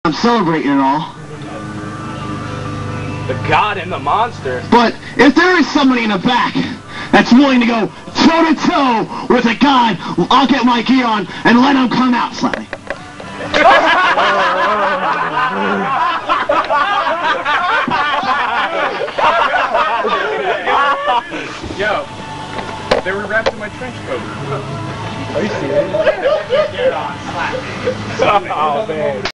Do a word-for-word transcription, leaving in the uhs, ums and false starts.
I'm celebrating and all. The god and the monster. But if there is somebody in the back that's willing to go toe to toe with a god, I'll get my gear on and let him come out slightly. Yo, they were wrapped in my trench coat. Are you serious? Get on, slap me. Oh, man.